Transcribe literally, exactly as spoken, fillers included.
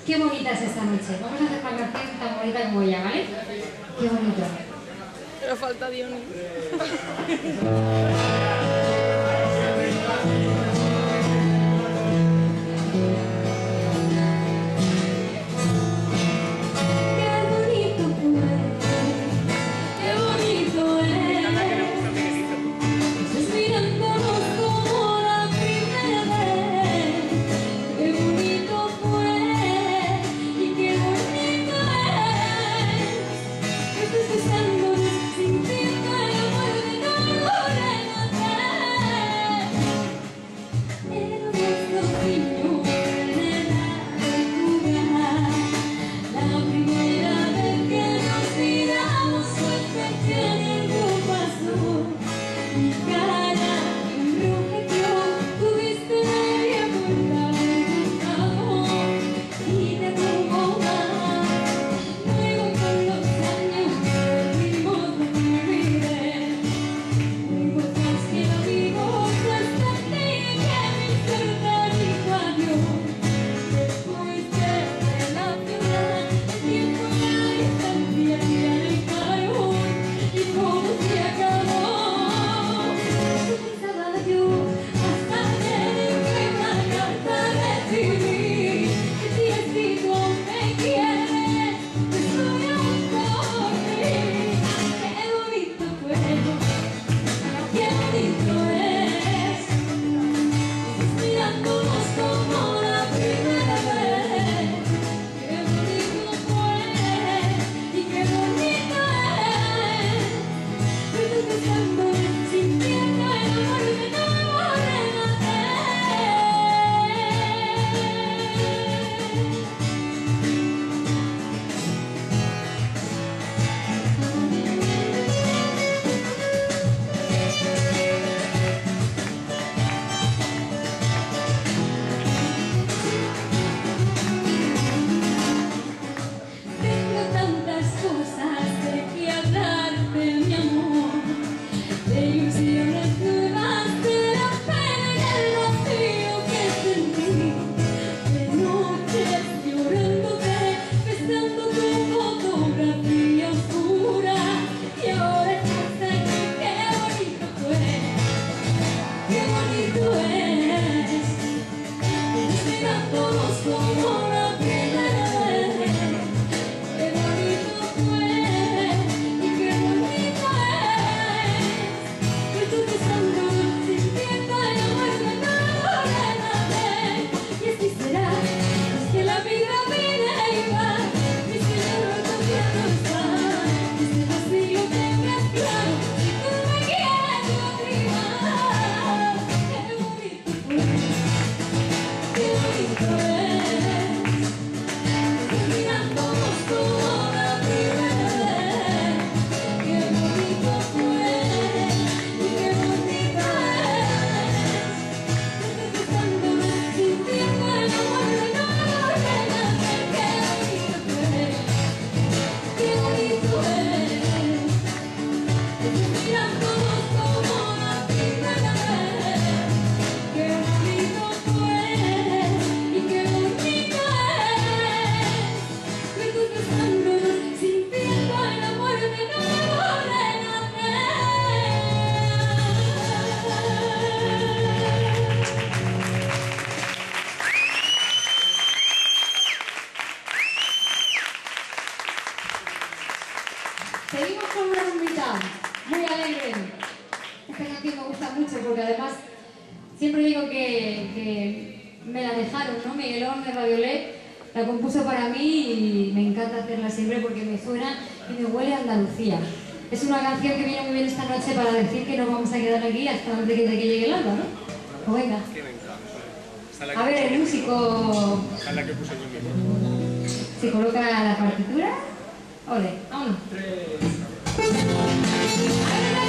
Qué bonita es esta noche. Vamos a hacer una canción tan bonita como ella, ¿vale? Qué bonito. Pero falta Diony. Seguimos con una rumbita muy alegre. Esta canción me gusta mucho porque además siempre digo que, que me la dejaron, ¿no? Miguelón de Radiolet la compuso para mí y me encanta hacerla siempre porque me suena y me huele a Andalucía. Es una canción que viene muy bien esta noche para decir que nos vamos a quedar aquí hasta antes de que llegue el alba, ¿no? Pues venga. A ver, el músico... Se coloca la partitura. Ole, vámonos. Tres.